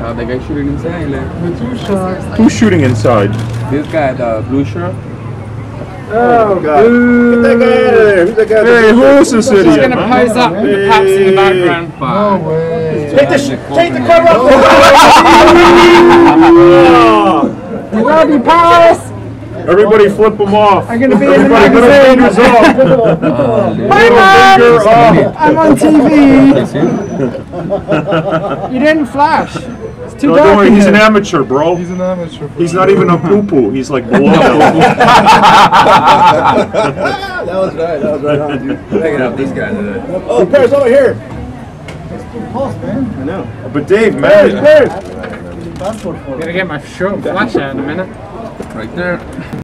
The guy shooting inside. With 2 shots. Who's shooting inside? This guy, the blue shirt. Oh, God. Get that guy out of there. Who's that guy? Hey, who is this idiot? He's gonna pose up with the Paps in the background. No way. Take the cover off. We love you, Paris. Everybody flip them off. I'm gonna be in the Middle fingers magazine. off. Bye, Middle finger man. off. I'm on TV. You didn't flash. It's too No, dark. don't worry, in he's here. an amateur, bro. He's an amateur. He's not even a poo-poo. He's like below. That was right on, dude. Picking up these guys. Oh, Paris, over here. It's too close, man. I know. But Dave, man. Passport photo. Gonna get my short flash out in a minute. Right there.